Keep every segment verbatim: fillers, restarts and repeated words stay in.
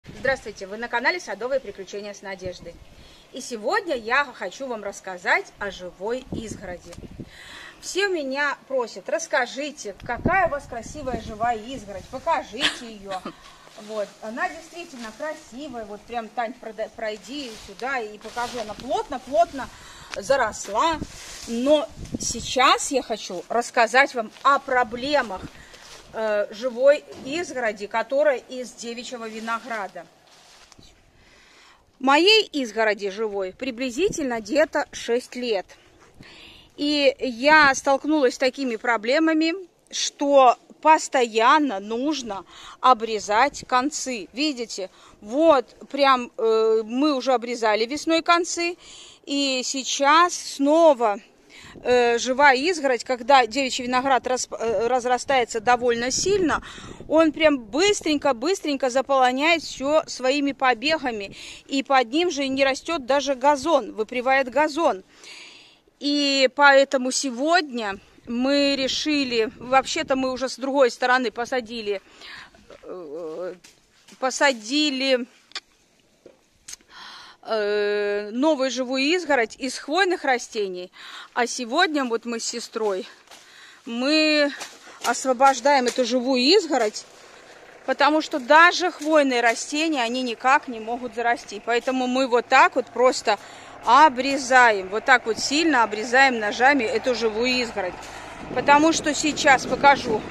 Здравствуйте, вы на канале Садовые приключения с Надеждой. И сегодня я хочу вам рассказать о живой изгороди. Все меня просят, расскажите, какая у вас красивая живая изгородь, покажите ее. Вот, она действительно красивая, вот прям, Тань, пройди сюда и покажи, она плотно-плотно заросла. Но сейчас я хочу рассказать вам о проблемах э, живой изгороди, которая из девичьего винограда. Моей изгороди живой приблизительно где-то шесть лет. И я столкнулась с такими проблемами, что постоянно нужно обрезать концы. Видите, вот прям э, мы уже обрезали весной концы, и сейчас снова э, живая изгородь, когда девичий виноград рас, э, разрастается довольно сильно, он прям быстренько-быстренько заполоняет все своими побегами, и под ним же не растет даже газон, выпривает газон. И поэтому сегодня мы решили, вообще-то мы уже с другой стороны посадили, посадили новую живую изгородь из хвойных растений. А сегодня вот мы с сестрой, мы освобождаем эту живую изгородь, потому что даже хвойные растения, они никак не могут зарасти. Поэтому мы вот так вот просто обрезаем, вот так вот сильно обрезаем ножами эту живую изгородь. Потому что сейчас покажу,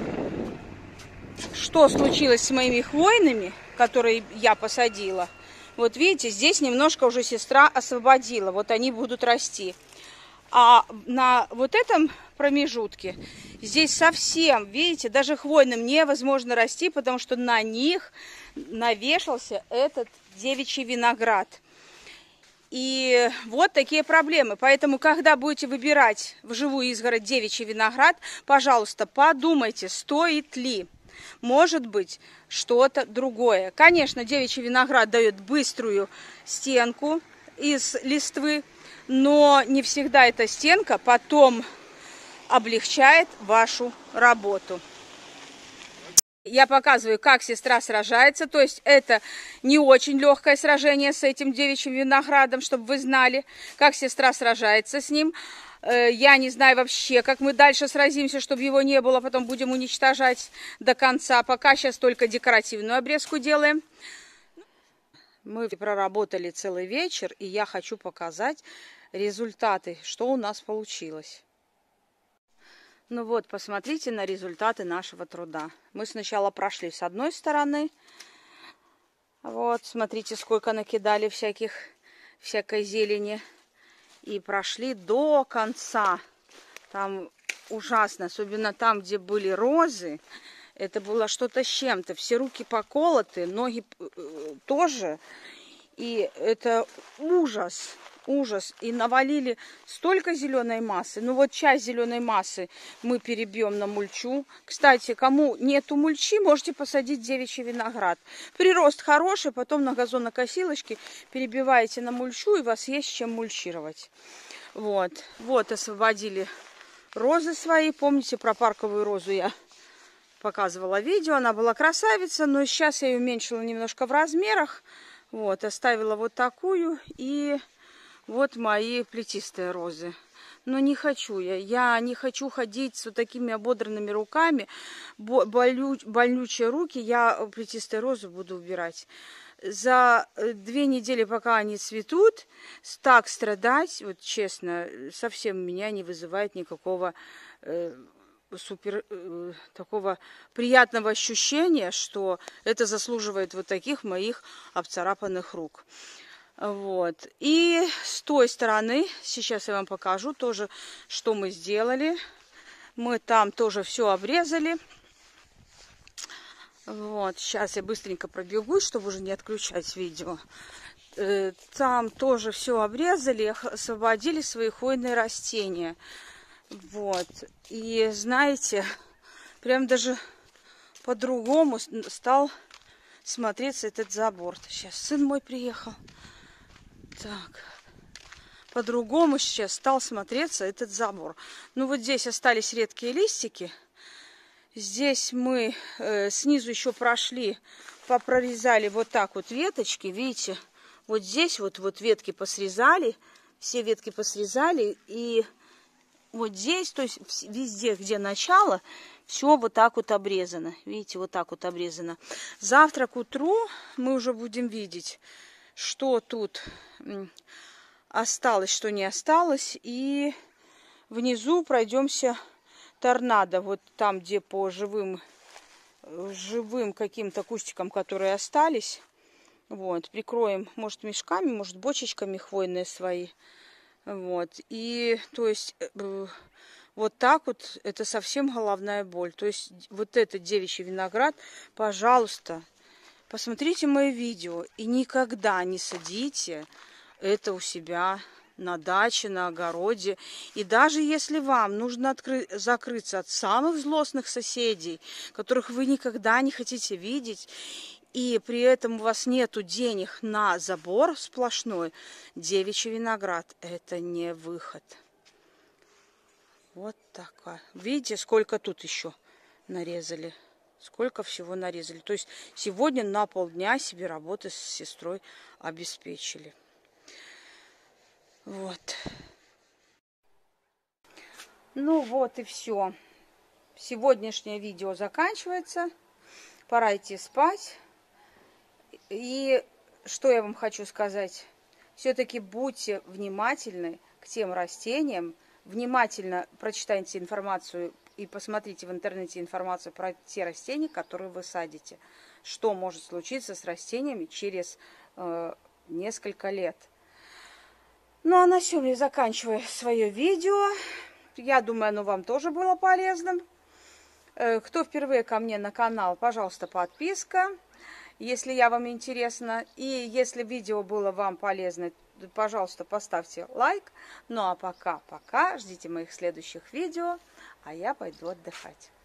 что случилось с моими хвойными, которые я посадила. Вот видите, здесь немножко уже сестра освободила, вот они будут расти. А на вот этом промежутке здесь совсем, видите, даже хвойным невозможно расти, потому что на них навешался этот девичий виноград. И вот такие проблемы. Поэтому, когда будете выбирать в живую изгородь девичий виноград, пожалуйста, подумайте, стоит ли. Может быть, что-то другое. Конечно, девичий виноград дает быструю стенку из листвы, но не всегда эта стенка потом облегчает вашу работу. Я показываю, как сестра сражается, то есть это не очень легкое сражение с этим девичьим виноградом, чтобы вы знали, как сестра сражается с ним. Я не знаю вообще, как мы дальше сразимся, чтобы его не было, потом будем уничтожать до конца. Пока сейчас только декоративную обрезку делаем. Мы проработали целый вечер, и я хочу показать результаты, что у нас получилось. Ну вот, посмотрите на результаты нашего труда. Мы сначала прошли с одной стороны. Вот, смотрите, сколько накидали всяких, всякой зелени. И прошли до конца. Там ужасно, особенно там, где были розы. Это было что-то с чем-то. Все руки поколоты, ноги тоже. И это ужас. Ужас. И навалили столько зеленой массы. Ну вот часть зеленой массы мы перебьем на мульчу. Кстати, кому нету мульчи, можете посадить девичий виноград. Прирост хороший, потом на газонокосилочке перебиваете на мульчу, и у вас есть чем мульчировать. Вот. Вот освободили розы свои. Помните, про парковую розу я показывала видео. Она была красавица, но сейчас я ее уменьшила немножко в размерах. Вот. Оставила вот такую и... Вот мои плетистые розы. Но не хочу я. Я не хочу ходить с вот такими ободранными руками. Болю, больнючие руки. Я плетистые розы буду убирать. За две недели, пока они цветут, так страдать, вот честно, совсем меня не вызывает никакого э, супер э, такого приятного ощущения, что это заслуживает вот таких моих обцарапанных рук. Вот. И с той стороны, сейчас я вам покажу тоже, что мы сделали. Мы там тоже все обрезали. Вот. Сейчас я быстренько пробегусь, чтобы уже не отключать видео. Там тоже все обрезали, освободили свои хвойные растения. Вот. И знаете, прям даже по-другому стал смотреться этот забор. Сейчас сын мой приехал. Так, по-другому сейчас стал смотреться этот забор. Ну вот здесь остались редкие листики. Здесь мы э, снизу еще прошли, попрорезали вот так вот веточки. Видите, вот здесь вот, вот ветки посрезали, все ветки посрезали. И вот здесь, то есть везде, где начало, все вот так вот обрезано. Видите, вот так вот обрезано. Завтра к утру мы уже будем видеть, что тут осталось, что не осталось. И внизу пройдемся торнадо. Вот там, где по живым, живым каким-то кустикам, которые остались. Вот, прикроем, может, мешками, может, бочечками хвойные свои. Вот, и, то есть, вот так вот, это совсем головная боль. То есть, вот этот девичий виноград, пожалуйста, посмотрите мои видео и никогда не садите это у себя на даче, на огороде. И даже если вам нужно откры... закрыться от самых злостных соседей, которых вы никогда не хотите видеть, и при этом у вас нету денег на забор сплошной, девичий виноград – это не выход. Вот такая. Видите, сколько тут еще нарезали? Сколько всего нарезали. То есть сегодня на полдня себе работы с сестрой обеспечили. Вот. Ну вот и все. Сегодняшнее видео заканчивается. Пора идти спать. И что я вам хочу сказать. Все-таки будьте внимательны к тем растениям. Внимательно прочитайте информацию и посмотрите в интернете информацию про те растения, которые вы садите. Что может случиться с растениями через э, несколько лет. Ну а на сём я заканчиваю свое видео. Я думаю, оно вам тоже было полезным. Кто впервые ко мне на канал, пожалуйста, подписка, если я вам интересна. И если видео было вам полезно, пожалуйста, поставьте лайк. Ну а пока-пока, ждите моих следующих видео, а я пойду отдыхать.